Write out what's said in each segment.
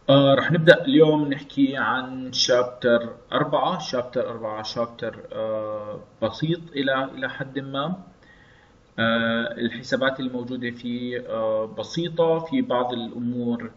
رح نبدأ اليوم نحكي عن شابتر 4. شابتر بسيط إلى حد ما. الحسابات الموجودة فيه بسيطة، في بعض الأمور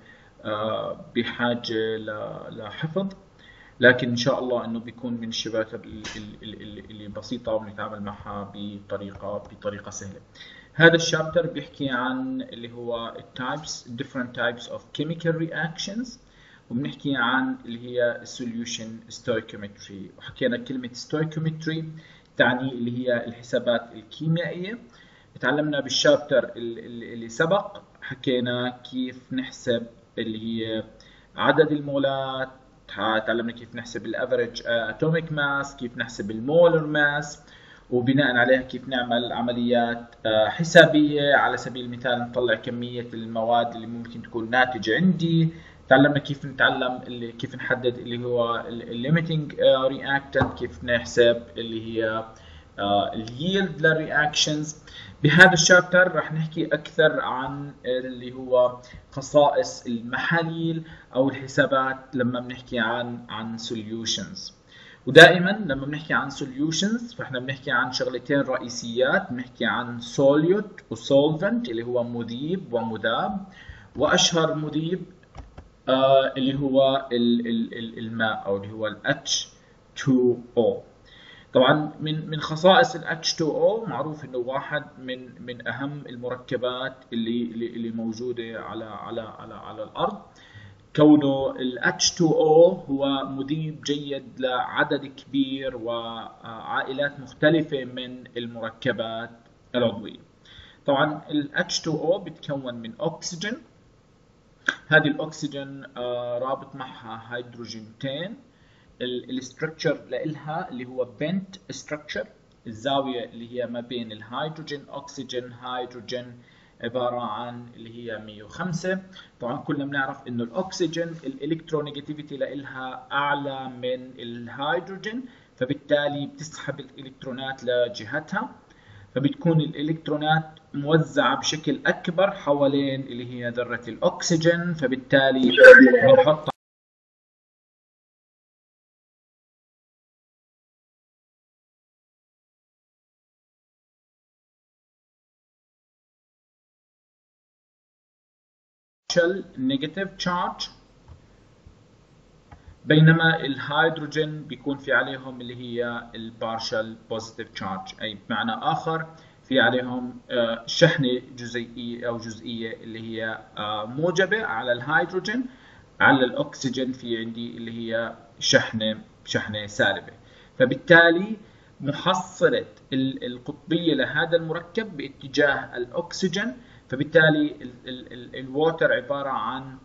بحاجة لحفظ، لكن إن شاء الله إنه بيكون من الشباتر اللي بسيطة ونتعامل معها بطريقة سهلة. هذا الشابتر بيحكي عن اللي هو different types of chemical reactions، وبنحكي عن اللي هي solution stoichiometry. وحكينا كلمة stoichiometry تعني اللي هي الحسابات الكيميائية. تعلمنا بالشابتر اللي سبق، حكينا كيف نحسب اللي هي عدد المولات، تعلمنا كيف نحسب الافريج اتوميك ماس، كيف نحسب المولر ماس، وبناء عليها كيف نعمل عمليات حسابية. على سبيل المثال نطلع كمية المواد اللي ممكن تكون ناتجة عندي. تعلمنا كيف نحدد اللي هو الليميتنج رياكتنت، كيف نحسب اللي هي الييلد للرياكشنز. بهذا الشابتر راح نحكي اكثر عن اللي هو خصائص المحاليل او الحسابات لما بنحكي عن solutions. ودائما لما بنحكي عن solutions فاحنا بنحكي عن شغلتين رئيسيات، بنحكي عن solute وsolvent اللي هو مذيب ومذاب، واشهر مذيب اللي هو الماء او اللي هو ال H2O. طبعا من خصائص ال H2O معروف انه واحد من اهم المركبات اللي موجوده على الارض، كونه ال H2O هو مذيب جيد لعدد كبير وعائلات مختلفه من المركبات العضويه. طبعا ال H2O بتكون من اكسجين. هذه الاكسجين رابط معها هيدروجينتين. الاستراكشر لإلها اللي هو بنت استراكشر، الزاوية اللي هي ما بين الهيدروجين أكسجين هيدروجين عبارة عن اللي هي 105. طبعا كلنا بنعرف انه الاكسجين الالكترونيجاتيفيتي لإلها اعلى من الهيدروجين، فبالتالي بتسحب الالكترونات لجهتها، فبتكون الالكترونات موزعة بشكل اكبر حوالين اللي هي ذرة الاكسجين، فبالتالي بنحط نيجاتيف تشارج، بينما الهيدروجين بيكون في عليهم اللي هي البارشل بوزيتيف تشارج، اي بمعنى اخر في عليهم شحنه جزيئيه او جزئيه اللي هي موجبه على الهيدروجين. على الاكسجين في عندي اللي هي شحنه سالبه. فبالتالي محصله القطبيه لهذا المركب باتجاه الاكسجين، فبالتالي الووتر عباره عن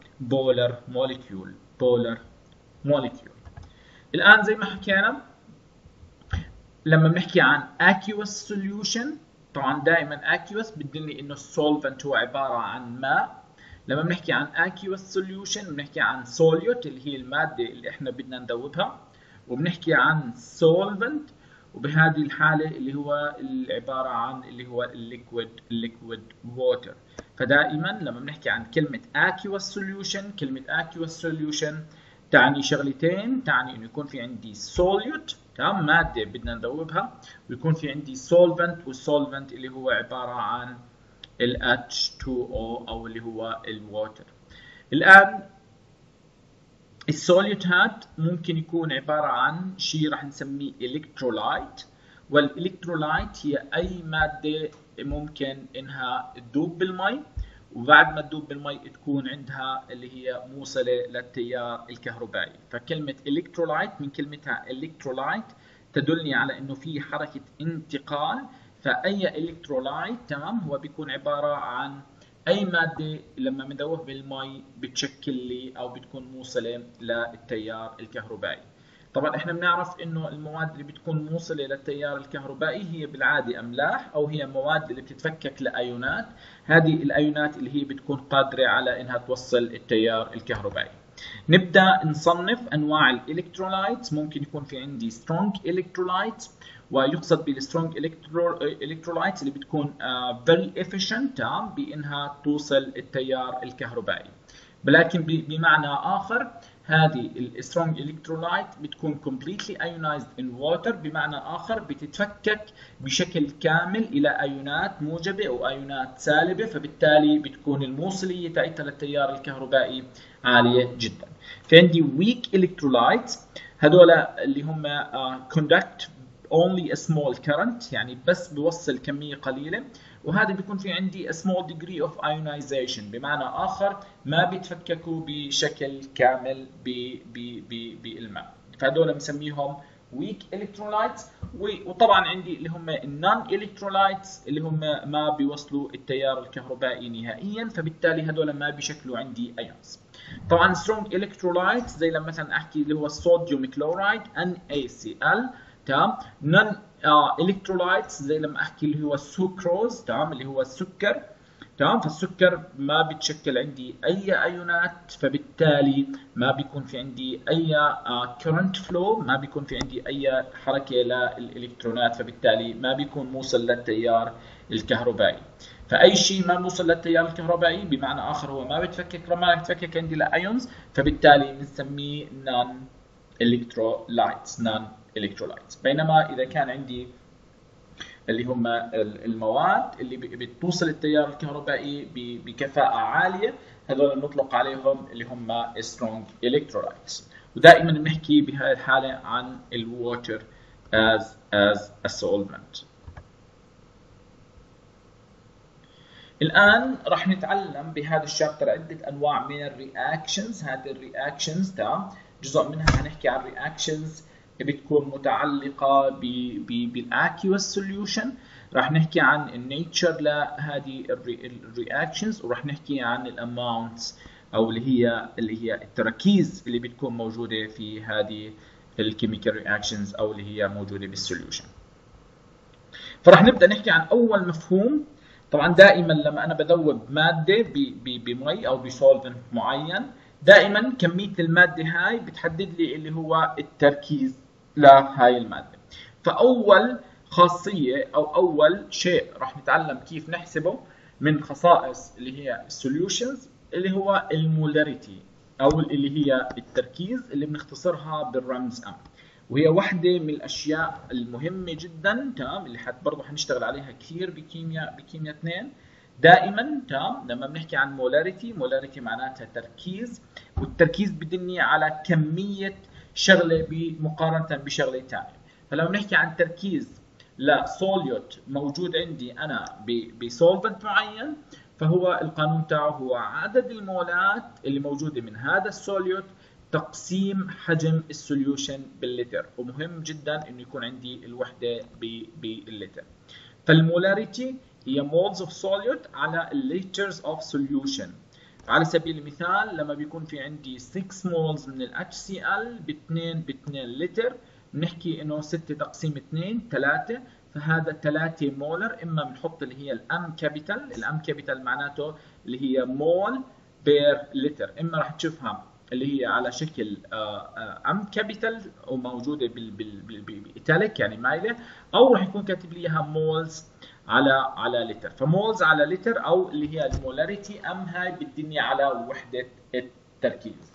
بولر موليكيول. الان زي ما حكينا لما بنحكي عن aqueous solution، طبعا دائما aqueous بتدلني انه السولفنت هو عباره عن ماء. لما بنحكي عن aqueous solution بنحكي عن solute اللي هي الماده اللي احنا بدنا ندوبها، وبنحكي عن solvent وبهذه الحاله اللي هو عباره عن اللي هو الليكويد ووتر. فدائما لما بنحكي عن كلمه aqueous solution، كلمه aqueous solution تعني شغلتين، تعني انه يكون في عندي solute تمام ماده بدنا نذوبها، ويكون في عندي solvent، والsolvent اللي هو عباره عن ال H2O او اللي هو الووتر. الان السوليوتات ممكن يكون عباره عن شيء راح نسميه الكترولايت، والالكترولايت هي اي ماده ممكن انها تذوب بالمي، وبعد ما تذوب بالمي تكون عندها اللي هي موصله للتيار الكهربائي. فكلمه الكترولايت من كلمتها الكترولايت تدلني على انه في حركه انتقال. فاي الكترولايت تمام هو بيكون عباره عن اي ماده لما بندوبها بالمي بتشكل لي او بتكون موصله للتيار الكهربائي. طبعا احنا بنعرف انه المواد اللي بتكون موصله للتيار الكهربائي هي بالعاده املاح، او هي مواد اللي بتتفكك لايونات. هذه الايونات اللي هي بتكون قادره على انها توصل التيار الكهربائي. نبدا نصنف انواع الالكترولايتس. ممكن يكون في عندي سترونج الكترولايتس، ويقصد بالسترونج الكترولايتس اللي بتكون very efficient بانها توصل التيار الكهربائي. ولكن بمعنى آخر هذه السترونج الكترولايت بتكون completely ionized in water، بمعنى آخر بتتفكك بشكل كامل إلى أيونات موجبة أو أيونات سالبة، فبالتالي بتكون الموصلية تاعتها للتيار الكهربائي عالية جدا. في عندي weak electrolytes، هذول اللي هم conduct only a small current، يعني بس بيوصل كمية قليلة، وهذا بيكون في عندي a small degree of ionization، بمعنى آخر ما بيتفككوا بشكل كامل بالماء، فهذول بنسميهم weak electrolytes. وطبعا عندي اللي هم non electrolytes اللي هم ما بيوصلوا التيار الكهربائي نهائيا، فبالتالي هذول ما بيشكلوا عندي ions. طبعا strong electrolytes زي لما مثلا احكي اللي هو الصوديوم كلورايد NaCl، تمام. non electrolytes زي لما احكي اللي هو السوكروز، تمام، اللي هو السكر، تمام. فالسكر ما بتشكل عندي اي ايونات، فبالتالي ما بيكون في عندي اي current flow، ما بيكون في عندي اي حركه للالكترونات، فبالتالي ما بيكون موصل للتيار الكهربائي. فاي شيء ما موصل للتيار الكهربائي بمعنى اخر هو ما بتفكك، ما بتفكك عندي لايونز، فبالتالي بنسميه non electrolytes. بينما اذا كان عندي اللي هم المواد اللي بتوصل التيار الكهربائي بكفاءة عالية، هذول نطلق عليهم اللي هم strong electrolytes. ودائما بنحكي بهذه الحالة عن الووتر as a solvent. الآن راح نتعلم بهذا الشابتر عدة أنواع من الرياكشنز. هذه الرياكشنز تمام، جزء منها هنحكي عن رياكشنز بتكون متعلقة بالاكيوس سوليوشن، راح نحكي عن النيتشر لهذه الرياكشنز، وراح نحكي عن الاماونتس او اللي هي التراكيز اللي بتكون موجودة في هذه الكيميكال رياكشنز او اللي هي موجودة بالسوليوشن. فراح نبدأ نحكي عن أول مفهوم. طبعا دائما لما أنا بدوب مادة بمي أو بسولفنت معين، دائما كمية المادة هاي بتحدد لي اللي هو التركيز لهاي المادة. فأول خاصية أو أول شيء راح نتعلم كيف نحسبه من خصائص اللي هي السوليوشنز اللي هو المولاريتي أو اللي هي التركيز اللي بنختصرها بالرمز M، وهي واحدة من الأشياء المهمة جدا، تمام، اللي برضه حنشتغل عليها كثير بكيمياء 2. دائما تمام لما بنحكي عن مولاريتي معناتها تركيز، والتركيز بدني على كمية شغلة مقارنة بشغلة ثانية. فلما بنحكي عن تركيز لسوليوت موجود عندي أنا بسولفنت معين، فهو القانون تاعه هو عدد المولات اللي موجودة من هذا السوليوت تقسيم حجم السوليوشن باللتر، ومهم جدا انه يكون عندي الوحده باللتر. فالمولاريتي هي moles of solute على liters of solution. على سبيل المثال لما بيكون في عندي 6 moles من ال HCl ب 2 لتر، بنحكي انه 6 تقسيم 2 3، فهذا 3 مولر. اما بنحط اللي هي الام كابيتال معناته اللي هي مول بير لتر، اما راح تشوفها اللي هي على شكل ام كابيتال وموجوده بالايتاليك يعني مايله، او راح يكون كاتب لي اياها مولز على لتر. فمولز على لتر او اللي هي المولاريتي ام، هاي بتدني على وحده التركيز.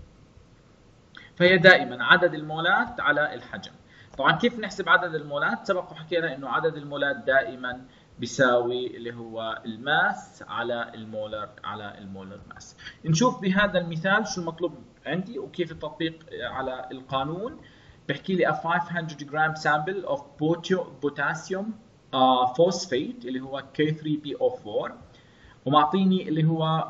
فهي دائما عدد المولات على الحجم. طبعا كيف نحسب عدد المولات؟ سبق وحكينا انه عدد المولات دائما بيساوي اللي هو الماس على المولر ماس. نشوف بهذا المثال شو المطلوب عندي وكيف التطبيق على القانون. بحكي لي a 500 جرام sample of potassium phosphate اللي هو K3PO4، ومعطيني اللي هو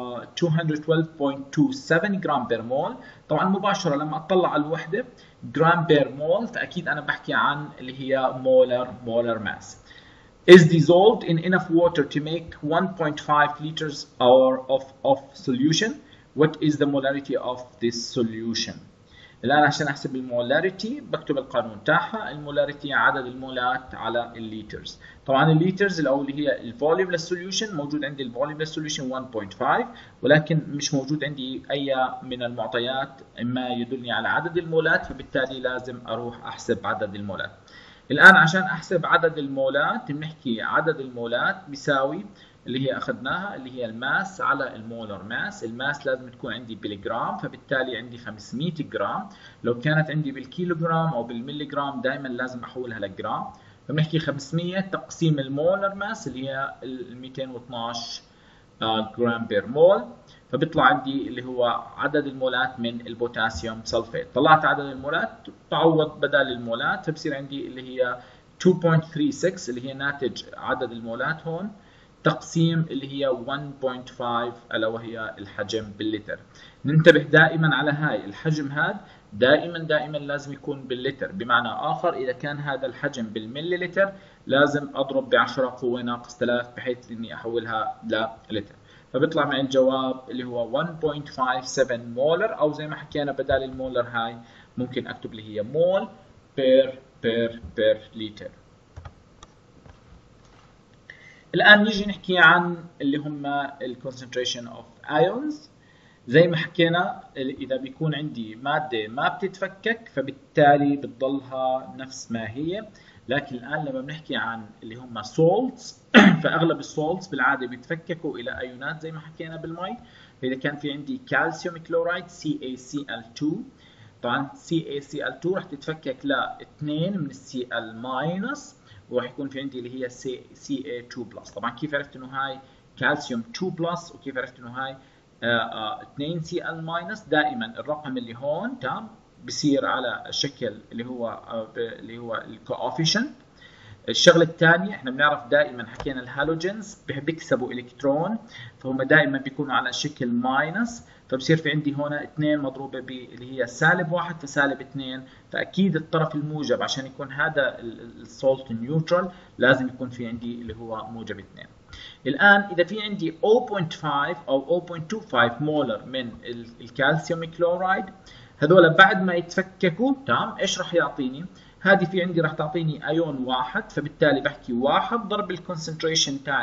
212.27 جرام بير مول. طبعا مباشره لما اطلع على الوحده جرام بير مول، فاكيد انا بحكي عن اللي هي molar mass is dissolved in enough water to make 1.5 liters of solution. What is the molarity of this solution? الآن عشان أحسب المولاريتي بكتب القانون تاعها. المولاريتي عدد المولات على الليترز. طبعا الليترز اللي هي الفوليوم للسوليوشن، موجود عندي الفوليوم للسوليوشن 1.5، ولكن مش موجود عندي أي من المعطيات ما يدلني على عدد المولات، فبالتالي لازم أروح أحسب عدد المولات. الآن عشان أحسب عدد المولات بنحكي عدد المولات بيساوي اللي هي اخذناها، اللي هي الماس على المولر ماس. الماس لازم تكون عندي بالجرام، فبالتالي عندي 500 جرام. لو كانت عندي بالكيلوغرام او بالمليجرام دائما لازم احولها لجرام. فبنحكي 500 تقسيم المولر ماس اللي هي ال 212 جرام بير مول، فبيطلع عندي اللي هو عدد المولات من البوتاسيوم سلفيت. طلعت عدد المولات، بعوض بدل المولات، فبصير عندي اللي هي 2.36 اللي هي ناتج عدد المولات هون، تقسيم اللي هي 1.5 الا وهي الحجم باللتر. ننتبه دائما على هاي الحجم، هذا دائما لازم يكون باللتر. بمعنى اخر اذا كان هذا الحجم بالمليلتر لازم اضرب ب10 قوة ناقص 3 بحيث اني احولها للتر. فبيطلع معي الجواب اللي هو 1.57 مولر، او زي ما حكينا بدال المولر هاي ممكن اكتب اللي هي مول بير لتر. الآن نيجي نحكي عن اللي هم الكونسنتريشن اوف ايونز. زي ما حكينا إذا بيكون عندي مادة ما بتتفكك فبالتالي بتضلها نفس ما هي. لكن الآن لما بنحكي عن اللي هم salts فأغلب السولتس بالعادة بيتفككوا إلى أيونات زي ما حكينا بالمي. فإذا كان في عندي كالسيوم كلورايد CaCl2، طبعا CaCl2 راح تتفكك ل 2 من Cl ماينس، وراح يكون في عندي اللي هي Ca2+. طبعا كيف عرفت انه هاي كالسيوم 2+، وكيف عرفت انه هاي 2 Cl ماينس؟ دائما الرقم اللي هون تمام بصير على شكل اللي هو الكوفيشنت. الشغله الثانيه احنا بنعرف دائما حكينا الهالوجنز بيكسبوا الكترون، فهم دائما بيكونوا على شكل ماينس، فبصير في عندي هنا 2 مضروبه اللي هي -1 فسالب 2، فاكيد الطرف الموجب عشان يكون هذا السولت نيوترال لازم يكون في عندي اللي هو موجب 2. الان اذا في عندي 0.5 او 0.25 مولر من الكالسيوم كلورايد، هذول بعد ما يتفككوا تمام ايش راح يعطيني؟ هذه في عندي راح تعطيني ايون واحد، فبالتالي بحكي 1 ضرب الكونسنتريشن تاع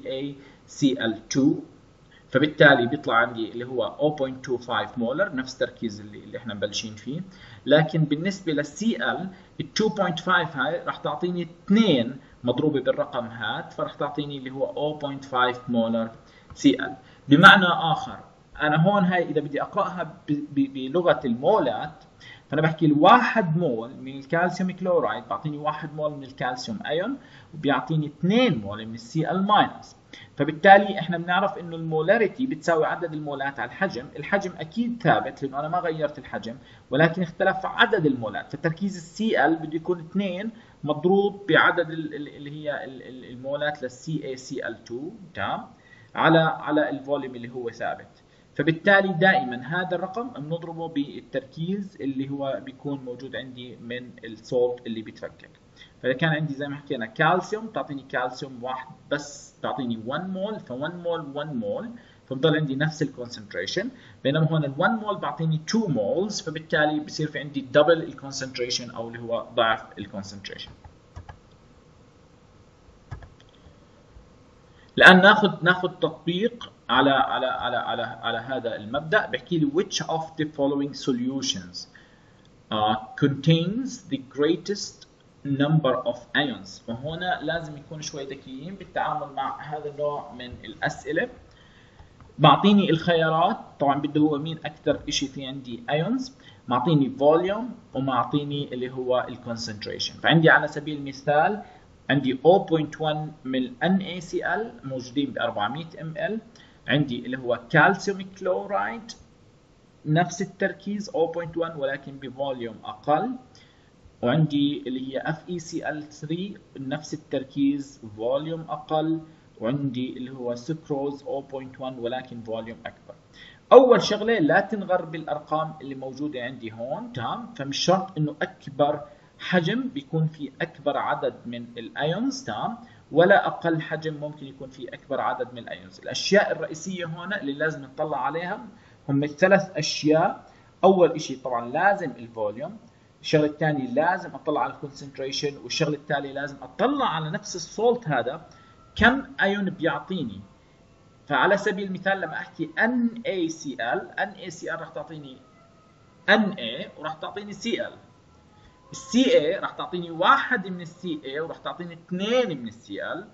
CaCl2، فبالتالي بيطلع عندي اللي هو 0.25 مولر، نفس التركيز اللي احنا مبلشين فيه. لكن بالنسبه للCl ال 2.5 هاي راح تعطيني 2 مضروبه بالرقم هذا، فراح تعطيني اللي هو 0.5 مولر Cl. بمعنى اخر انا هون هاي اذا بدي اقراها بلغه المولات، فانا بحكي الواحد مول من الكالسيوم كلورايد بعطيني 1 مول من الكالسيوم ايون، وبيعطيني 2 مول من الCl ماينس. فبالتالي احنا بنعرف انه المولاريتي بتساوي عدد المولات على الحجم. الحجم اكيد ثابت لانه انا ما غيرت الحجم، ولكن اختلف عدد المولات، فتركيز الCl بده يكون 2 مضروب بعدد اللي هي المولات للCaCl2 تمام على الفوليوم اللي هو ثابت. فبالتالي دائما هذا الرقم بنضربه بالتركيز اللي هو بيكون موجود عندي من السولت اللي بيتفكك. فاذا كان عندي زي ما حكينا كالسيوم تعطيني كالسيوم واحد بس تعطيني 1 مول، ف1 مول 1 مول، فبضل عندي نفس الكونسنتريشن. بينما هون ال1 مول بعطيني 2 مولز، فبالتالي بصير في عندي دبل الكونسنتريشن او اللي هو ضعف الكونسنتريشن. الان ناخذ تطبيق على هذا المبدا. بحكي لي which of the following solutions contains the greatest number of ions. فهنا لازم يكون شوي ذكيين بالتعامل مع هذا النوع من الاسئله. معطيني الخيارات، طبعا بده هو مين اكثر شيء في عندي ايونز، معطيني فوليوم ومعطيني اللي هو الكونسنتريشن. فعندي على سبيل المثال عندي 0.1 من NaCl موجودين ب 400 ml، عندي اللي هو كالسيوم كلورايد نفس التركيز 0.1 ولكن بفوليوم اقل، وعندي اللي هي FeCl3 نفس التركيز فوليوم اقل، وعندي اللي هو سكروز 0.1 ولكن فوليوم اكبر. اول شغله لا تنغر بالارقام اللي موجوده عندي هون تمام، فمش شرط انه اكبر حجم بيكون في اكبر عدد من الايونز تمام، ولا اقل حجم ممكن يكون في اكبر عدد من الايونز. الاشياء الرئيسيه هون اللي لازم نطلع عليها هم الثلاث اشياء. اول شيء طبعا لازم الفوليوم، الشغله الثانيه لازم اطلع على الكونسنتريشن، والشغله الثالثه لازم اطلع على نفس السولت هذا كم ايون بيعطيني. فعلى سبيل المثال لما احكي NaCl راح تعطيني Na وراح تعطيني Cl. الCa راح تعطيني واحد من الCa وراح تعطيني 2 من الCl،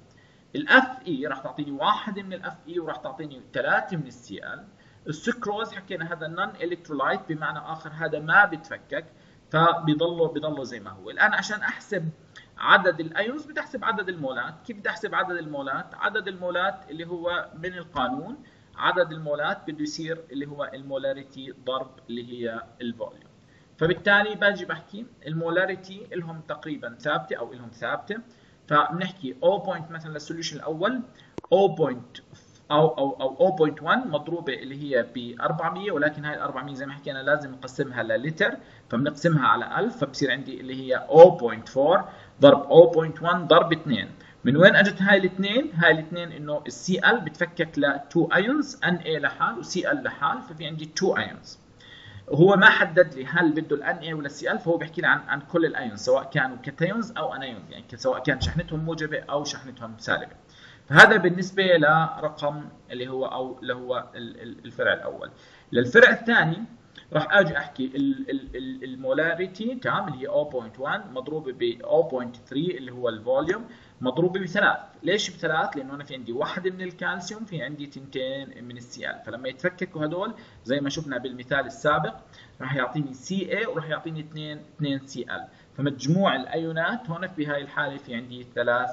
الاف اي راح تعطيني 1 من الاف اي وراح تعطيني 3 من السي ال. السكروز حكينا هذا نون الكترولايت، بمعنى اخر هذا ما بتفكك، فبيضله زي ما هو. الان عشان احسب عدد الايونز بدي احسب عدد المولات. كيف بدي احسب عدد المولات؟ عدد المولات اللي هو من القانون، عدد المولات بده يصير اللي هو المولاريتي ضرب اللي هي الفوليوم. فبالتالي باجي بحكي المولاريتي لهم تقريبا ثابته او لهم ثابته، فبنحكي 0. مثلا للسوليوشن الاول 0. او 0.1 مضروبه اللي هي ب 400، ولكن هاي ال 400 زي ما حكينا لازم نقسمها للتر، فبنقسمها على 1000، فبصير عندي اللي هي 0.4 ضرب 0.1 ضرب 2. من وين اجت هاي الاثنين؟ هاي الاثنين انه السي ال بتفكك ل 2 ايونز، ان اي لحال وسي ال لحال، ففي عندي 2 ايونز. هو ما حدد لي هل بده الان اي ولا السي ال، فهو بيحكي لي عن كل الايونز سواء كانوا كاتيونز او انايونز، يعني سواء كان شحنتهم موجبه او شحنتهم سالبه. فهذا بالنسبه لرقم اللي هو او اللي هو الفرع الاول. للفرع الثاني راح اجي احكي المولاريتي تمام اللي هي 0.1 مضروبه ب 0.3 اللي هو الفوليوم مضروبه بثلاث. ليش بثلاث؟ لانه انا في عندي واحده من الكالسيوم، في عندي تنتين من السي ال، فلما يتفككوا هدول زي ما شفنا بالمثال السابق راح يعطيني سي اي وراح يعطيني 2 سي ال، فمجموع الايونات هون في هاي الحاله في عندي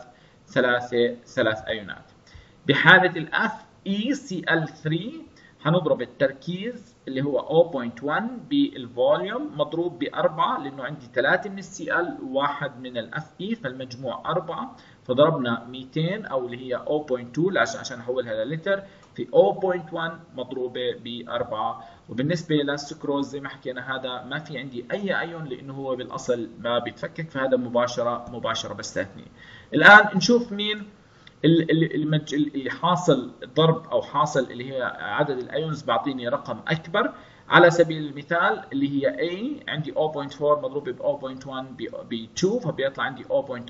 ثلاث ايونات. بحاله الاف اي سي ال 3 هنضرب التركيز اللي هو 0.1 بالفوليوم مضروب ب4، لانه عندي 3 من السي ال وواحد من الاف اي، فالمجموع 4، فضربنا 200 او اللي هي 0.2 عشان احولها للتر في 0.1 مضروبه ب4. وبالنسبه للسكروز زي ما حكينا هذا ما في عندي اي ايون لانه هو بالاصل ما بيتفكك، فهذا مباشره بستثني. الان نشوف مين اللي حاصل ضرب او حاصل اللي هي عدد الايونز بعطيني رقم اكبر. على سبيل المثال اللي هي A عندي 0.4 مضروب ب 0.1 ب 2، فبيطلع عندي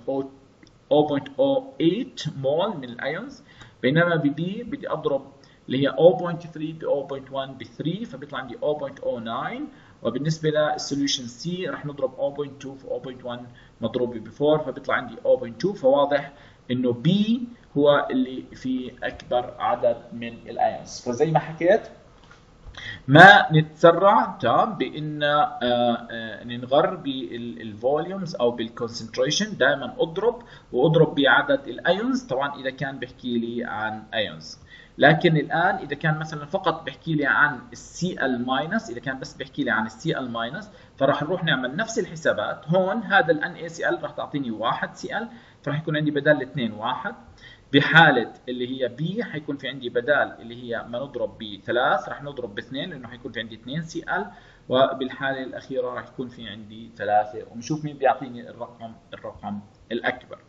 0.08 مول من الايونز. بينما ب B بدي اضرب اللي هي 0.3 ب 0.1 ب 3، فبيطلع عندي 0.09. وبالنسبه للسوليوشن C راح نضرب 0.2 في 0.1 مضروب ب 4، فبيطلع عندي 0.2. فواضح انه B هو اللي فيه اكبر عدد من الايونز. فزي ما حكيت ما نتسرع تمام بان ننغر بالفوليومز او بالكونسنتريشن، دائما اضرب بعدد الايونز، طبعا اذا كان بيحكي لي عن ايونز. لكن الان اذا كان مثلا فقط بيحكي لي عن السي ال ماينس، اذا كان بس بيحكي لي عن السي ال ماينس فراح نروح نعمل نفس الحسابات. هون هذا الان اي سي ال راح تعطيني 1 سي ال، فراح يكون عندي بدل 2 1. بحالة اللي هي B حيكون في عندي بدال اللي هي ما نضرب ب3 راح نضرب ب2 لانه حيكون في عندي 2 سي ال، وبالحالة الأخيرة راح يكون في عندي 3. ونشوف مين بيعطيني الرقم الأكبر.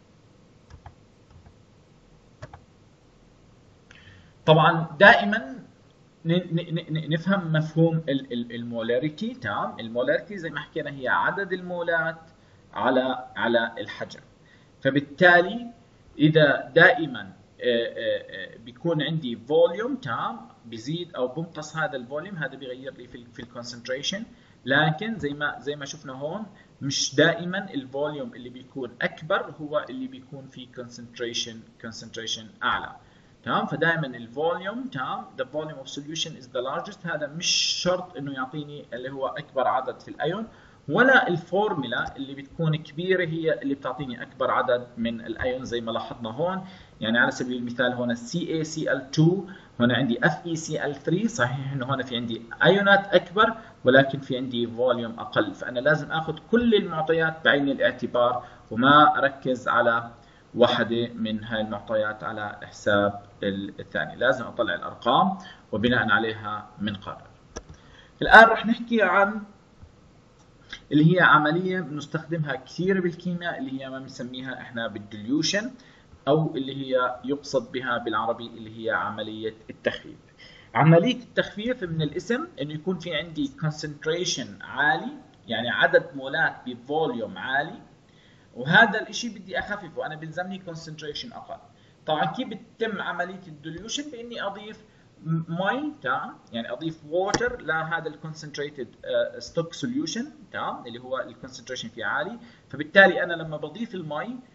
طبعا دائما نفهم مفهوم المولاريتي تمام. المولاريتي زي ما حكينا هي عدد المولات على الحجم. فبالتالي اذا دائما بيكون عندي فوليوم تمام بيزيد او بنقص هذا الفوليوم، هذا بيغير لي في الكونسنتريشن. لكن زي ما شفنا هون مش دائما الفوليوم اللي بيكون اكبر هو اللي بيكون فيه كونسنتريشن اعلى تمام. فدائما الفوليوم تمام the volume of solution is the largest، هذا مش شرط انه يعطيني اللي هو اكبر عدد في الايون، ولا الفورمولا اللي بتكون كبيره هي اللي بتعطيني اكبر عدد من الايون زي ما لاحظنا هون. يعني على سبيل المثال هون CaCl2 هون عندي FeCl3، صحيح انه هون في عندي ايونات اكبر ولكن في عندي فوليوم اقل، فانا لازم اخذ كل المعطيات بعين الاعتبار وما اركز على واحده من هاي المعطيات على حساب الثاني. لازم اطلع الارقام وبناء عليها بنقرر. الان رح نحكي عن اللي هي عمليه بنستخدمها كثير بالكيمياء اللي هي ما بنسميها احنا بالديليوشن، او اللي هي يقصد بها بالعربي اللي هي عمليه التخفيف. عمليه التخفيف من الاسم انه يكون في عندي concentration عالي، يعني عدد مولات بفوليوم عالي، وهذا الشيء بدي اخففه، انا بيلزمني concentration اقل. طبعا كيف بتتم عمليه الديليوشن؟ باني اضيف مي تمام، يعني اضيف ووتر لهذا الكونسنتريتد ستوك سوليوشن تمام اللي هو الكونسنتريشن فيه عالي. فبالتالي انا لما بضيف المي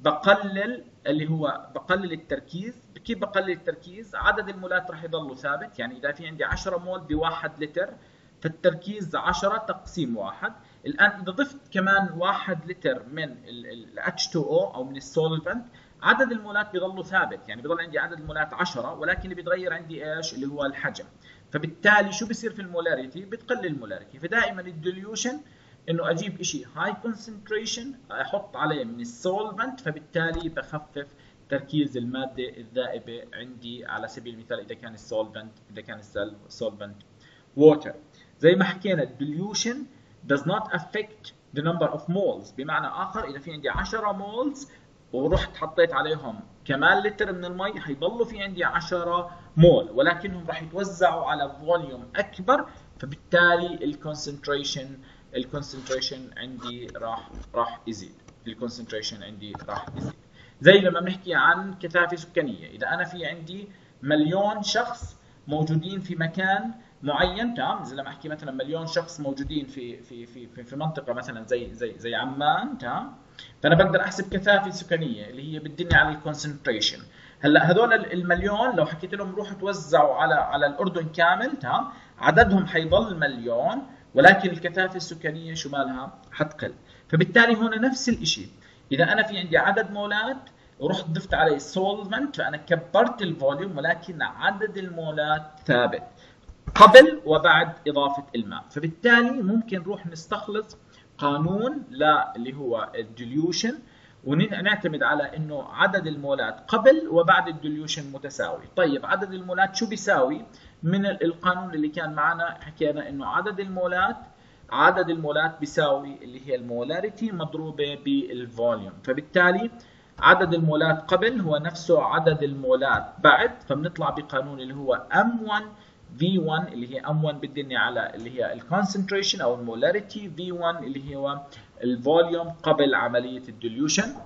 بقلل اللي هو بقلل التركيز. كيف بقلل التركيز؟ عدد المولات راح يضل ثابت، يعني اذا في عندي 10 مول بواحد لتر فالتركيز 10 تقسيم واحد. الان اذا ضفت كمان 1 لتر من ال H2O او من السولفنت، عدد المولات بيضل ثابت، يعني بيضل عندي عدد المولات 10، ولكن اللي بيتغير عندي ايش؟ اللي هو الحجم. فبالتالي شو بصير في المولاريتي؟ بتقل المولاريتي. فدائما الديليوشن انه اجيب شيء هاي كونسنتريشن احط عليه من السولفنت، فبالتالي بخفف تركيز الماده الذائبه عندي. على سبيل المثال اذا كان السولفنت ووتر، زي ما حكينا الديليوشن does not affect the number of moles. بمعنى اخر اذا في عندي 10 moles ورحت حطيت عليهم كمان لتر من المي، حيضلوا في عندي 10 مول، ولكنهم راح يتوزعوا على فوليوم اكبر، فبالتالي الكونسنتريشن عندي راح يزيد. زي لما بنحكي عن كثافه سكانيه، اذا انا في عندي مليون شخص موجودين في مكان معين، تمام؟ زي لما احكي مثلا مليون شخص موجودين في منطقه مثلا زي عمان، تمام؟ فانا بقدر احسب كثافه سكانيه اللي هي بتدلني على الكونسنتريشن. هلا هذول المليون لو حكيت لهم روحوا توزعوا على الاردن كامل، تمام؟ عددهم حيضل مليون، ولكن الكثافه السكانيه شو مالها؟ حتقل. فبالتالي هون نفس الشيء، اذا انا في عندي عدد مولات ورحت ضفت عليه سولفنت، فانا كبرت الفوليوم، ولكن عدد المولات ثابت قبل وبعد اضافه الماء. فبالتالي ممكن نروح نستخلص قانون اللي هو الديليوشن، ونعتمد على انه عدد المولات قبل وبعد الديليوشن متساوي. طيب عدد المولات شو بيساوي؟ من القانون اللي كان معنا حكينا انه عدد المولات بيساوي اللي هي المولاريتي مضروبه بالفوليوم. فبالتالي عدد المولات قبل هو نفسه عدد المولات بعد، فبنطلع بقانون اللي هو M1 V1 اللي هي M1 بتدلني على اللي هي الكونسنتريشن او المولاريتي، V1 اللي هو الفوليوم قبل عمليه الديليوشن.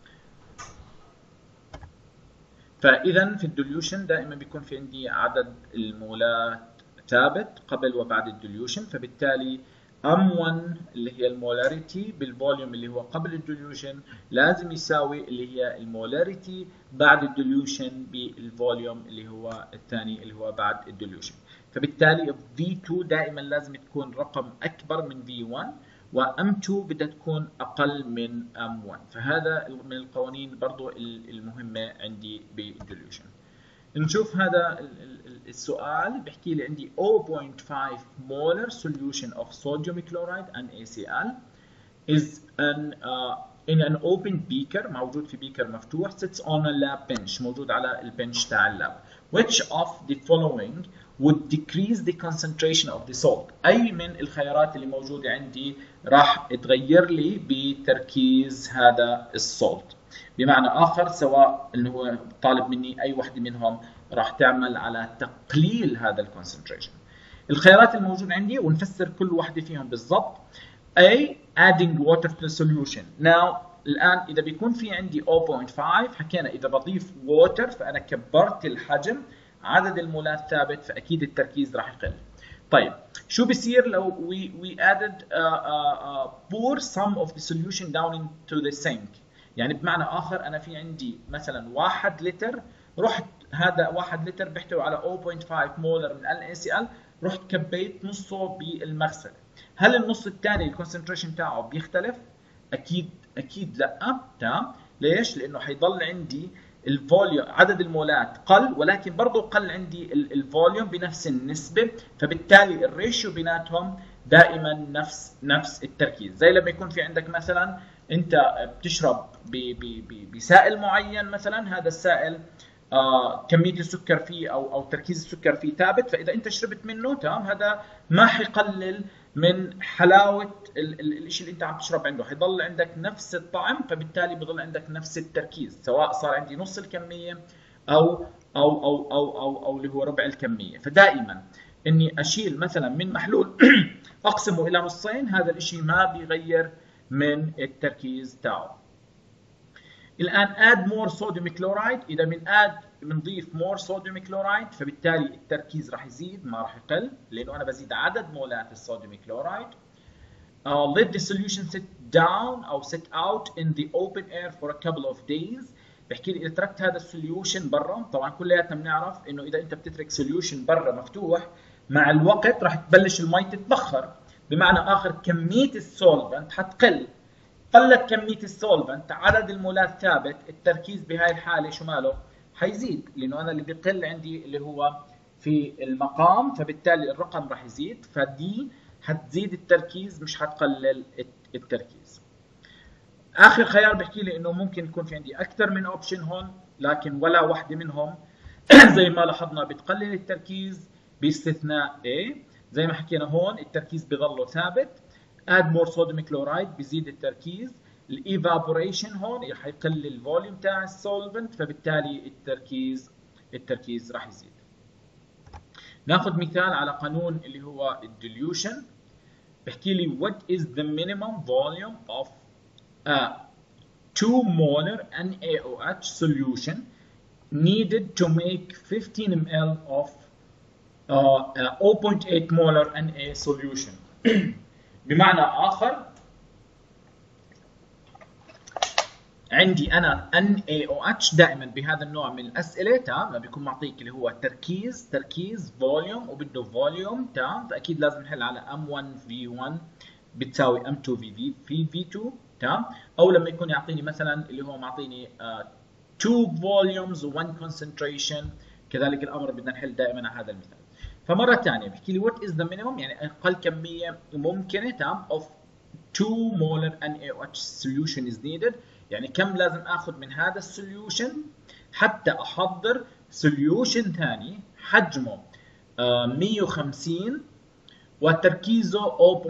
فاذا في الديليوشن دائما بيكون في عندي عدد المولات ثابت قبل وبعد الديليوشن، فبالتالي M1 اللي هي المولاريتي بالفوليوم اللي هو قبل الديليوشن لازم يساوي اللي هي المولاريتي بعد الديليوشن بالفوليوم اللي هو الثاني اللي هو بعد الديليوشن. فبالتالي V2 دائما لازم تكون رقم اكبر من V1، وM2 بدها تكون اقل من M1. فهذا من القوانين برضو المهمة عندي بالديليوشن. نشوف هذا السؤال بيحكي لي عندي 0.5 molar solution of sodium chloride and ACl is in an open beaker، موجود في بيكر مفتوح، sits on a lab bench، موجود على البنش تاع اللاب. Which of the following would decrease the concentration of the salt؟ أي من الخيارات اللي موجودة عندي راح تغير لي بتركيز هذا السولت؟ بمعنى آخر سواء اللي هو طالب مني أي واحدة منهم راح تعمل على تقليل هذا الكونسنتريشن. الخيارات الموجودة عندي ونفسر كل واحدة فيهم بالضبط. A adding water to the solution. Now الآن إذا بيكون في عندي 0.5 حكينا إذا بضيف water فأنا كبرت الحجم، عدد المولات ثابت، فأكيد التركيز راح يقل. طيب شو بصير لو we added pour some of the solution down into the sink؟ يعني بمعنى آخر أنا في عندي مثلا 1 لتر، رحت هذا 1 لتر بيحتوي على 0.5 مولر من NaCl، رحت كبيت نصه بالمغسله. هل النص الثاني الكونسنتريشن تاعه بيختلف؟ اكيد لا، تمام؟ ليش؟ لانه حيضل عندي الفوليوم عدد المولات قل، ولكن برضه قل عندي الفوليوم بنفس النسبه، فبالتالي الريشيو بيناتهم دائما نفس التركيز. زي لما يكون في عندك مثلا انت بتشرب بسائل معين، مثلا هذا السائل كميه السكر فيه او تركيز السكر فيه ثابت، فاذا انت شربت منه، تمام، هذا ما حيقلل من حلاوه الشيء اللي انت عم تشرب عنده، حيضل عندك نفس الطعم، فبالتالي بضل عندك نفس التركيز، سواء صار عندي نص الكميه او او او او او, أو اللي هو ربع الكميه. فدائما اني اشيل مثلا من محلول اقسمه الى نصين، هذا الشيء ما بيغير من التركيز تاعه. الان add more sodium chloride، اذا بنضيف more sodium chloride فبالتالي التركيز راح يزيد ما راح يقل، لانه انا بزيد عدد مولات الصوديوم كلورايد. let the solution sit down او sit out in the open air for a couple of days. بحكي لي اذا تركت هذا السوليوشن برا، طبعا كلياتنا بنعرف انه اذا انت بتترك سوليوشن برا مفتوح مع الوقت راح تبلش المي تتبخر، بمعنى اخر كميه السولفنت حتقل. قلت كميه السولفنت، عدد المولات ثابت، التركيز بهاي الحاله شو ماله؟ حيزيد، لانه انا اللي بيقل عندي اللي هو في المقام، فبالتالي الرقم راح يزيد، فدي حتزيد التركيز مش حتقلل التركيز. اخر خيار بحكي لي انه ممكن يكون في عندي اكثر من اوبشن هون، لكن ولا واحده منهم زي ما لاحظنا بتقلل التركيز باستثناء A. زي ما حكينا هون التركيز بضله ثابت. add more sodium chloride بيزيد التركيز. الايفابوريشن هون حيقلل الفوليوم تاع السولفنت، فبالتالي التركيز راح يزيد. ناخذ مثال على قانون اللي هو الديليوشن. بحكي لي what is the minimum volume of a 2 molar NaOH solution needed to make 15 ml of 0.8 molar Na solution. بمعنى آخر عندي أنا NaOH دائما بهذا النوع من الأسئلة تمام، بيكون معطيك اللي هو تركيز فوليوم وبده فوليوم تمام، فأكيد لازم نحل على M1 V1 بتساوي M2 في V2 تمام، أو لما يكون يعطيني مثلا اللي هو معطيني 2 volumes و 1 concentration، كذلك الأمر بدنا نحل دائما على هذا المثال. فمرة ثانية بحكي لي what is the minimum، يعني أقل كمية ممكنة تمام of 2 molar NaOH solution is needed، يعني كم لازم اخذ من هذا السوليوشن حتى احضر سوليوشن ثاني حجمه 150 وتركيزه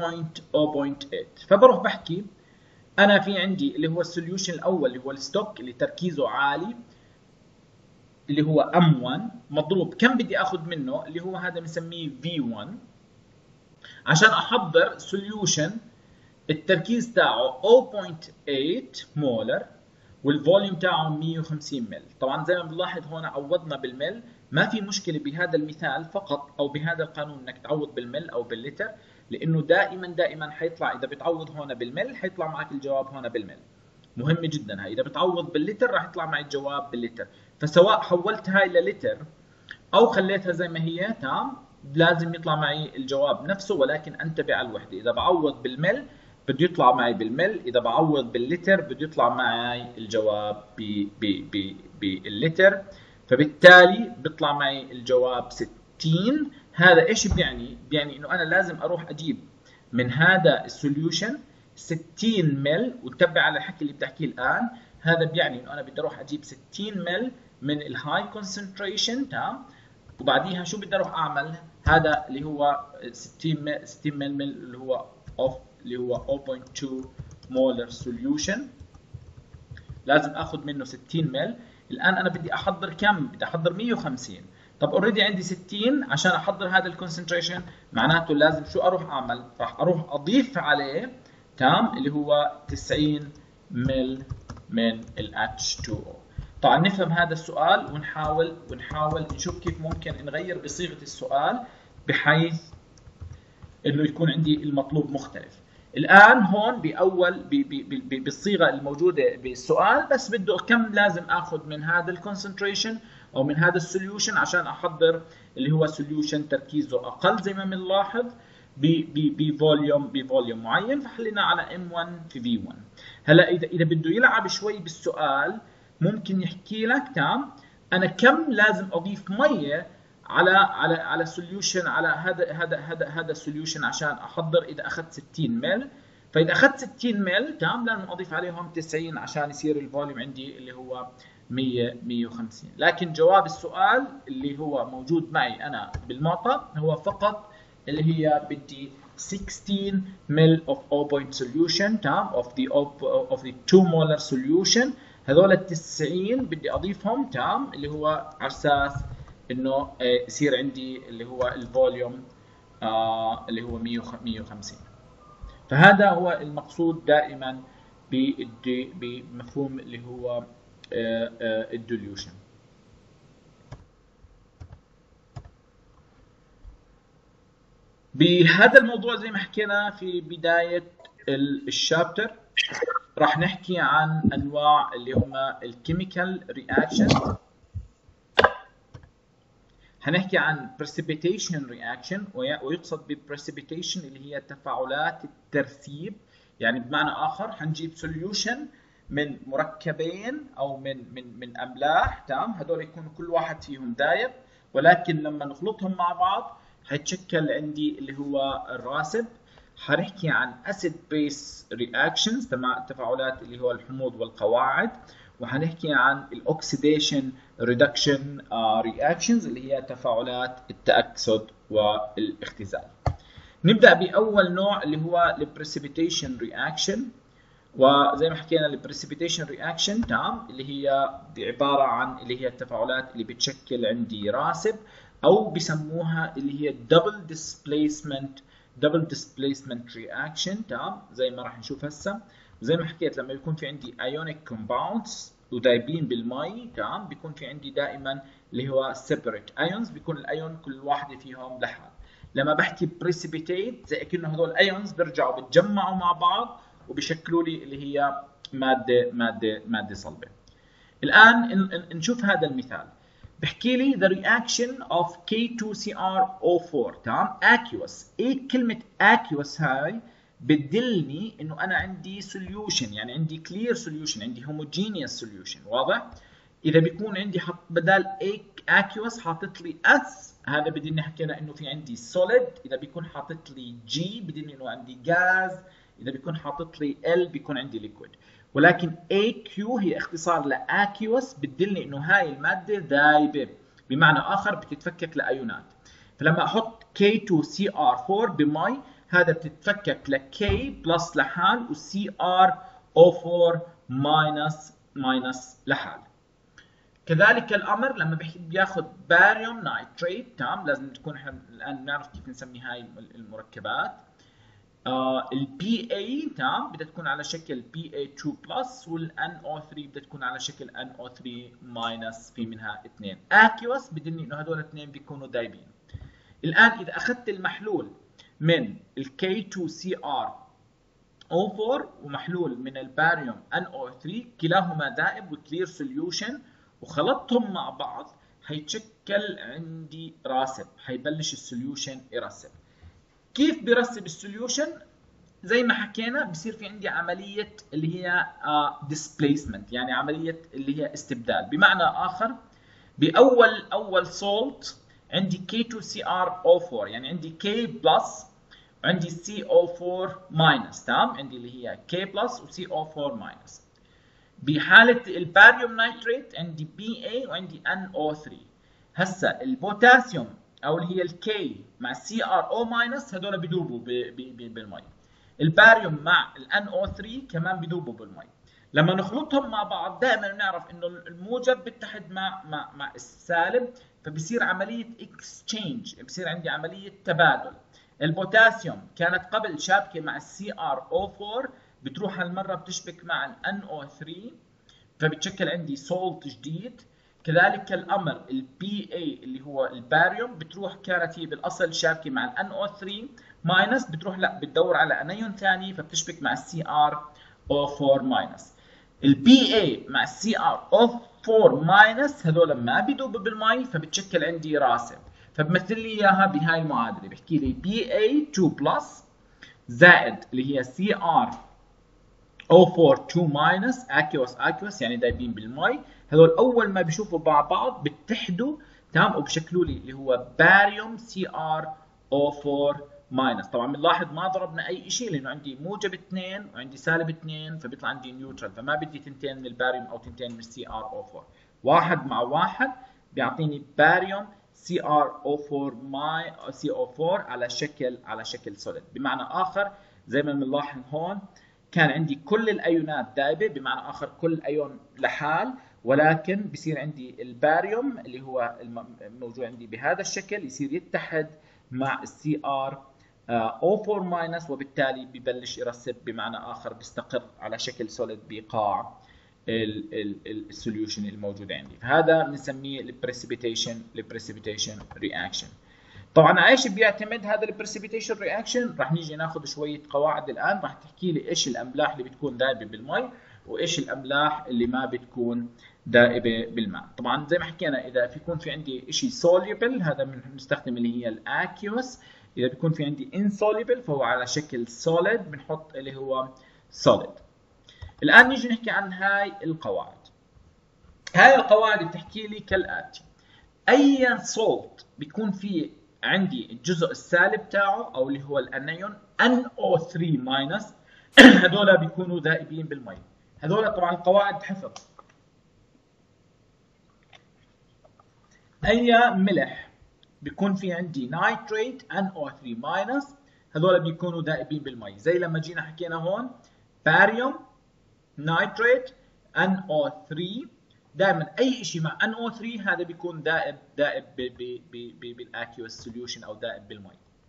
0.8. فبروح بحكي انا في عندي اللي هو السوليوشن الاول اللي هو الستوك اللي تركيزه عالي اللي هو M1 مضروب كم بدي اخذ منه اللي هو هذا بنسميه V1 عشان احضر سوليوشن التركيز تاعه 0.8 مولر والفوليوم تاعه 150 مل. طبعا زي ما بنلاحظ هون عوضنا بالمل، ما في مشكله بهذا المثال فقط او بهذا القانون انك تعوض بالمل او باللتر، لانه دائما حيطلع اذا بتعوض هون بالمل حيطلع معك الجواب هون بالمل. مهم جدا هاي، اذا بتعوض باللتر راح يطلع معي الجواب باللتر، فسواء حولت هاي للتر او خليتها زي ما هي تمام لازم يطلع معي الجواب نفسه، ولكن انتبه على الوحده، اذا بعوض بالمل بده يطلع معي بالمل، اذا بعوض باللتر بده يطلع معي الجواب باللتر، فبالتالي بيطلع معي الجواب 60. هذا ايش بيعني؟ بيعني انه انا لازم اروح اجيب من هذا السوليوشن 60 مل، وتتبع على الحكي اللي بدي احكيه الان، هذا بيعني انه انا بدي اروح اجيب 60 مل من الهاي كونسنتريشن تمام، وبعديها شو بدي اروح اعمل؟ هذا اللي هو 60 مل اللي هو اللي هو 0.2 مولر سوليوشن لازم اخذ منه 60 مل. الان انا بدي احضر كم؟ بدي احضر 150. طب اوريدي عندي 60، عشان احضر هذا الكونسنتريشن معناته لازم شو اروح اعمل؟ راح اروح اضيف عليه تمام اللي هو 90 مل من ال H2O. طبعا نفهم هذا السؤال ونحاول نشوف كيف ممكن نغير بصيغة السؤال بحيث انه يكون عندي المطلوب مختلف. الان هون باول بالصيغه الموجوده بالسؤال بس بده كم لازم اخذ من هذا الكونسنتريشن او من هذا السوليوشن عشان احضر اللي هو سوليوشن تركيزه اقل زي ما بنلاحظ بفوليوم معين، فحلينا على M1 في V1. هلا اذا بده يلعب شوي بالسؤال ممكن يحكي لك تمام انا كم لازم اضيف ميه على سوليوشن على هذا السوليوشن عشان احضر اذا اخذت 60 مل، فاذا اخذت 60 مل تمام لازم اضيف عليهم 90 عشان يصير الفوليوم عندي اللي هو 150. لكن جواب السؤال اللي هو موجود معي انا بالمعطى هو فقط اللي هي بدي 16 ml of 0.0 solution تمام of the 2 molar solution. هذول ال 90 بدي اضيفهم تمام اللي هو على اساس انه يصير عندي اللي هو الفوليوم اللي هو 150. فهذا هو المقصود دائما بمفهوم اللي هو الديليوشن. بهذا الموضوع زي ما حكينا في بداية الشابتر راح نحكي عن انواع اللي هم الكيميكال رياكشنز. هنحكي عن precipitation reaction، ويقصد ب precipitation اللي هي تفاعلات الترسيب. يعني بمعنى اخر حنجيب solution من مركبين او من املاح، تمام، هذول يكونوا كل واحد فيهم دايب، ولكن لما نخلطهم مع بعض حيتشكل عندي اللي هو الراسب. حنحكي عن acid base reactions، تفاعلات اللي هو الحموض والقواعد. وحنحكي عن الاكسيديشن ريدكشن رياكشنز اللي هي تفاعلات التأكسد والاختزال. نبدأ بأول نوع اللي هو البريسيبيتيشن رياكشن. وزي ما حكينا البريسيبيتيشن رياكشن، تمام، اللي هي عبارة عن اللي هي التفاعلات اللي بتشكل عندي راسب، أو بسموها اللي هي دبل ديسبليسمنت رياكشن، تمام، زي ما راح نشوف هسه. زي ما حكيت لما يكون في عندي ايونيك كومباوندز ودايبين بالمي، تمام، بيكون في عندي دائما اللي هو سيبريت ايونز، بيكون الايون كل واحده فيهم لحال. لما بحكي بريسيبيتيت زي كأنه هذول ايونز بيرجعوا بتجمعوا مع بعض وبيشكلوا لي اللي هي ماده صلبه. الان نشوف هذا المثال. بحكي لي the reaction of K2CrO4، تمام، aqueous. ايه كلمه aqueous هاي؟ بتدلني انه انا عندي solution، يعني عندي clear solution، عندي homogeneous solution. واضح؟ اذا بيكون عندي حط بدال aqueous حاطط لي اس، هذا بدي حكينا انه في عندي solid. اذا بيكون حاطط لي G بدي انه عندي gas. اذا بيكون حاطط لي L بيكون عندي liquid. ولكن AQ هي اختصار لاكيوس، بتدلني انه هاي الماده ذايبه، بمعنى اخر بتتفكك لايونات. فلما احط K2CR4 بمي، هذا بتتفكك لK بلس لحال وCrO4 ماينس لحال. كذلك الامر لما بياخذ باريوم نايتريت، تمام، لازم تكون احنا الان نعرف كيف نسمي هاي المركبات. البي اي، تمام، بدها تكون على شكل بي اي 2 بلس، والان او 3 بدها تكون على شكل ان او 3 ماينس، في منها اثنين. اكيوس بدني انه هذول الاثنين بيكونوا دايبين. الان اذا اخذت المحلول من الكي 2 سي ار او 4 ومحلول من الباريوم ان او 3، كلاهما دائب وكلير سوليوشن، وخلطتهم مع بعض حيتشكل عندي راسب، حيبلش السوليوشن يرسب. كيف بيرسب السوليوشن؟ زي ما حكينا بصير في عندي عمليه اللي هي displacement، يعني عمليه اللي هي استبدال. بمعنى اخر اول سولت عندي K2CrO4، يعني عندي K بلس وعندي CO4 ماينس، تمام، عندي اللي هي K بلس وCO4 ماينس. بحاله الباريوم نايتريت عندي BA وعندي NO3. هسا البوتاسيوم او اللي هي الكي مع CrO ماينس هذول بيذوبوا بالمي. الباريوم مع الان او 3 كمان بيذوبوا بالمي. لما نخلطهم مع بعض دائما بنعرف انه الموجب بيتحد مع السالب، فبصير عمليه اكسشينج، بصير عندي عمليه تبادل. البوتاسيوم كانت قبل شابكه مع السي ار او 4، بتروح هالمره بتشبك مع الان او 3، فبتشكل عندي سولت جديد. كذلك الامر البي اي اللي هو الباريوم بتروح، كانت هي بالاصل شابكه مع الان او 3 ماينس، بتروح لا بتدور على انيون ثاني فبتشبك مع السي ار او 4 ماينس. البي اي مع السي ار او 4 ماينس هذول ما بيذوبوا بالمي، فبتشكل عندي راسب. فبمثل لي اياها بهاي المعادله، بحكي لي بي اي 2 بلس زائد اللي هي سي ار O4 2 ماينس، اكيوس يعني دايبين بالمي. هذول اول ما بيشوفوا مع بعض بيتحدوا، تمام، وبشكلوا لي اللي هو باريوم CrO4 ماينس. طبعا بنلاحظ ما ضربنا اي شيء لانه عندي موجب 2 وعندي سالب 2، فبيطلع عندي نيوترال، فما بدي تنتين من الباريوم او تنتين من CrO4. واحد مع واحد بيعطيني باريوم CO4 على شكل سوليد. بمعنى اخر زي ما بنلاحظ هون كان عندي كل الايونات دايبه، بمعنى اخر كل ايون لحال، ولكن بصير عندي الباريوم اللي هو موجود عندي بهذا الشكل يصير يتحد مع السي ار او 4 ماينس، وبالتالي ببلش يرسب، بمعنى اخر بيستقر على شكل سوليد بقاع السوليوشن الموجود عندي. فهذا بنسميه البريسيبيتيشن رياكشن. طبعا على ايش بيعتمد هذا البرسبيتيشن رياكشن؟ راح نيجي ناخذ شويه قواعد الان، راح تحكي لي ايش الاملاح اللي بتكون دائبه بالمي وايش الاملاح اللي ما بتكون دائبه بالماء. طبعا زي ما حكينا اذا بيكون في عندي شيء soluble هذا بنستخدم اللي هي الاكيوس، اذا بيكون في عندي insoluble فهو على شكل solid بنحط اللي هو solid. الان نيجي نحكي عن هاي القواعد. هاي القواعد بتحكي لي كالاتي: اي سولت بيكون فيه عندي الجزء السالب تاعه او اللي هو الانيون NO3 ماينس هذول بيكونوا ذائبين بالمي. هذول طبعا قواعد حفظ. اي ملح بيكون في عندي نايتريت NO3 ماينس هذول بيكونوا ذائبين بالمي. زي لما جينا حكينا هون باريوم نايتريت NO3، دائما اي شيء مع NO3 هذا بيكون دائب بالاكيوس سوليوشن او دائب بالمي.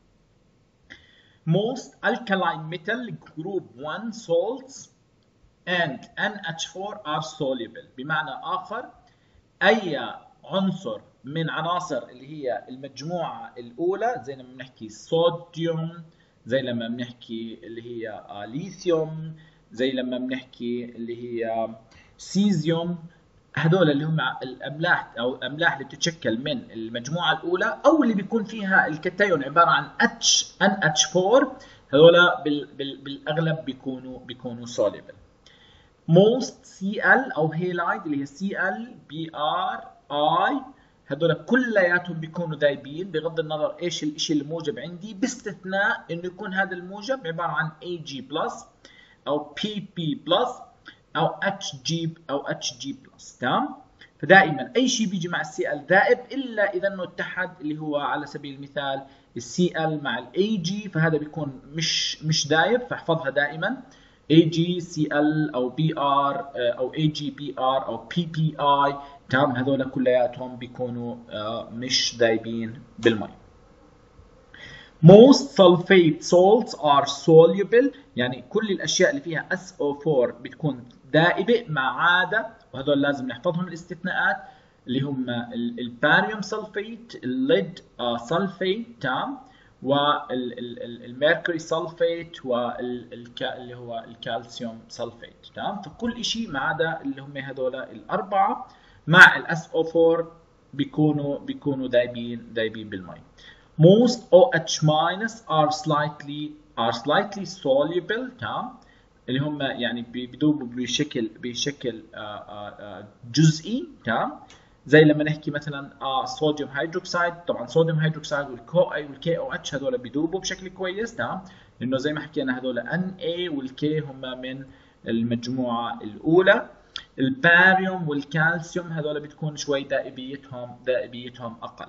Most alkaline metal group 1 salts and NH4 are soluble. بمعنى آخر أي عنصر من عناصر اللي هي المجموعة الأولى زي لما بنحكي صوديوم، زي لما بنحكي اللي هي ليثيوم، زي لما بنحكي اللي هي سيزيوم، هذول اللي هم الاملاح او الاملاح اللي بتتشكل من المجموعه الاولى او اللي بيكون فيها الكتايون عباره عن NH4 هذول بالاغلب بيكونوا soluble. most Cl او هيلايد اللي هي ClBrI هذول كلياتهم بيكونوا دايبين بغض النظر ايش الشيء الموجب عندي، باستثناء انه يكون هذا الموجب عباره عن Ag+ او PP+ او Hg+، تمام؟ فدائما اي شيء بيجي مع الCl ذائب الا اذا انه اتحد اللي هو على سبيل المثال الCl مع الAg فهذا بيكون مش دايب، فاحفظها دائما AgCl او Br او AgBr او PPI، تمام؟ هذول كلياتهم بيكونوا مش دايبين بالمي. Most sulfate salts are soluble، يعني كل الاشياء اللي فيها SO4 بتكون دائبه ما عدا، وهذول لازم نحفظهم الاستثناءات اللي هم الباريوم سلفيت، الليد سلفيت، تمام؟ والميركوري سلفيت واللي هو الكالسيوم سلفيت، تمام؟ فكل شيء ما عدا اللي هم هذول الاربعه مع الاس او 4 بيكونوا دايبين بالمي. Most OH- are slightly soluble، تمام؟ اللي هم يعني بيذوبوا بشكل جزئي، تمام؟ زي لما نحكي مثلا صوديوم هيدروكسيد، طبعا صوديوم هيدروكسيد والكي او اتش هذول بيذوبوا بشكل كويس، تمام؟ لانه زي ما حكينا هذول NA والكي هم من المجموعه الاولى. الباريوم والكالسيوم هذول بتكون شوي دائبيتهم اقل.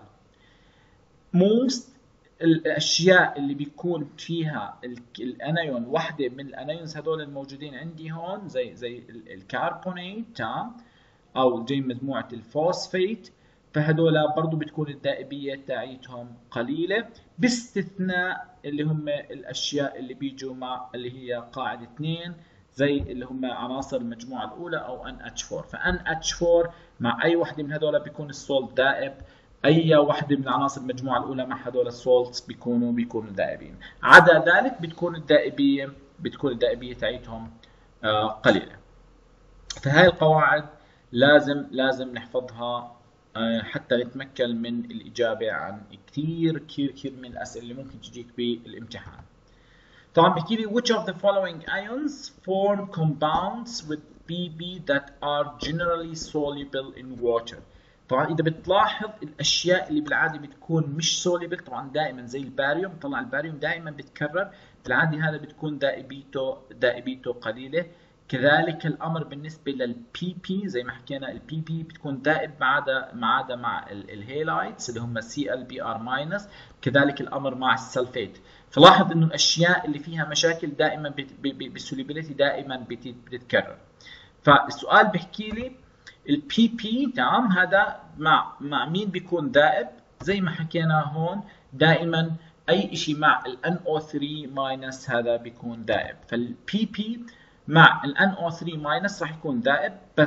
most الاشياء اللي بيكون فيها الانايون واحده من الانايونز هذول الموجودين عندي هون زي الكربونات، تمام؟ او زي مجموعه الفوسفيت، فهذول برضو بتكون الدائبيه تاعيتهم قليله، باستثناء اللي هم الاشياء اللي بيجوا مع اللي هي قاعده 2 زي اللي هم عناصر المجموعه الاولى او NH4. فNH4 مع اي وحده من هذول بيكون السولت دائب، اي وحده من عناصر المجموعه الاولى مع هذول السولتس بيكونوا دائبين. عدا ذلك بتكون الدائبيه تاعيتهم قليله. فهاي القواعد لازم نحفظها حتى نتمكن من الاجابه عن كثير من الاسئله اللي ممكن تجيك بالامتحان. طبعا بحكي لي which of the following ions form compounds with Pp that are generally soluble in water. طبعا اذا بتلاحظ الاشياء اللي بالعاده بتكون مش سوليبل طبعا دائما زي الباريوم، طلع الباريوم دائما بتكرر بالعاده، هذا بتكون دائبيته قليله. كذلك الامر بالنسبه للبي بي، زي ما حكينا البي بي بتكون دائب ما عدا مع الهيلايتس اللي هم ClBr-. كذلك الامر مع السلفيت. فلاحظ انه الاشياء اللي فيها مشاكل دائما بالسوليبيليتي دائما بتتكرر. فالسؤال بحكي لي البي بي، تمام؟ هذا مع مين بيكون دائب؟ زي ما حكينا هون دائما اي شيء مع ال NO3- هذا بيكون دائب. فالبي بي مع ال NO3- راح يكون دائب، بس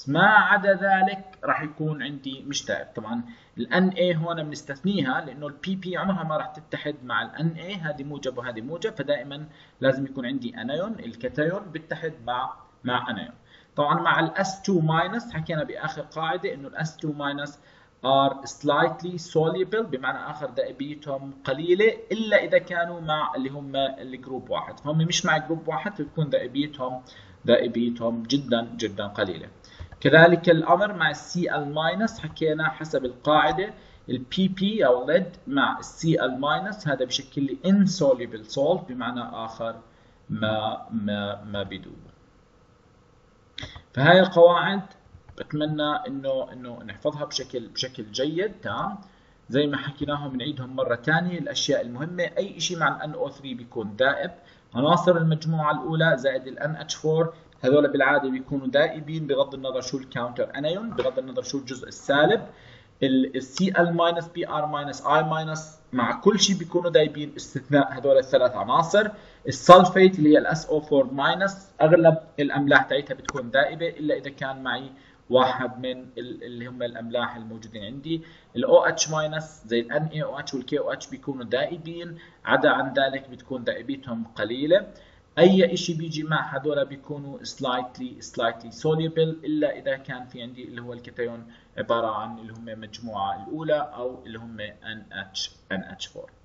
ما عدا ذلك راح يكون عندي مش دائب. طبعا الان اي هون بنستثنيها لانه البي بي عمرها ما راح تتحد مع الان اي، هذه موجب وهذه موجب، فدائما لازم يكون عندي انايون، الكاتايون بيتحد مع انايون. طبعا مع الاس 2 ماينس حكينا باخر قاعده انه الاس 2 ماينس are slightly soluble، بمعنى اخر دائبيتهم قليله الا اذا كانوا مع اللي هم الجروب واحد، فهم مش مع جروب واحد فبتكون دائبيتهم جدا جدا قليله. كذلك الامر مع السي ال ماينس، حكينا حسب القاعده البي بي او ليد مع السي ال ماينس هذا بشكل لي insoluble salt، بمعنى اخر ما بيدوب. فهاي القواعد بتمنى انه نحفظها بشكل جيد. تمام، زي ما حكيناهم بنعيدهم مره ثانيه. الاشياء المهمه، اي شيء مع ال NO3 بيكون دائب. عناصر المجموعه الاولى زائد ال NH4 هذول بالعاده بيكونوا دائبين بغض النظر شو الكاونتر انايون، بغض النظر شو الجزء السالب. السي ال ماينس بي ار ماينس اي ماينس مع كل شيء بيكونوا دايبين استثناء هذول الثلاث عناصر. السلفيت اللي هي الاس او 4 ماينس اغلب الاملاح تاعتها بتكون دائبه الا اذا كان معي واحد من اللي هم الاملاح الموجودين عندي. الاو اتش ماينس زي الان اي او اتش والكي او اتش بيكونوا دائبين، عدا عن ذلك بتكون دائبيتهم قليله. اي شيء بيجي مع هذول بيكونوا slightly soluble الا اذا كان في عندي اللي هو الكاتايون عباره عن اللي هم المجموعه الاولى او اللي هم NH4.